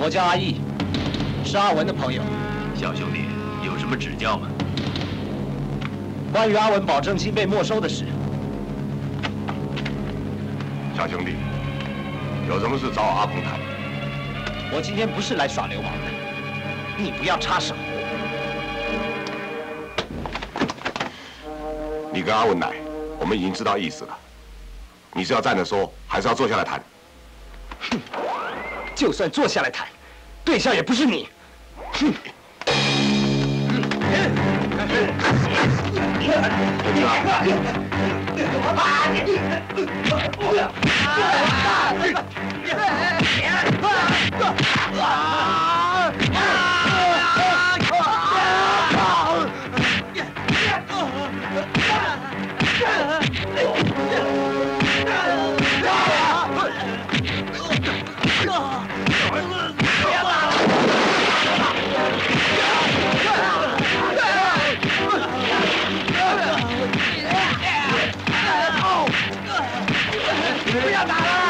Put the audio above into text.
我叫阿义，是阿文的朋友。 小兄弟，有什么指教吗？ 关于阿文保证金被没收的事， 小兄弟，有什么事找我阿鹏谈。 我今天不是来耍流氓的，你不要插手。 你跟阿文来，我们已经知道意思了。你是要站着说，还是要坐下来谈？ 哼，就算坐下来谈，对象也不是你。哼。 不要打了！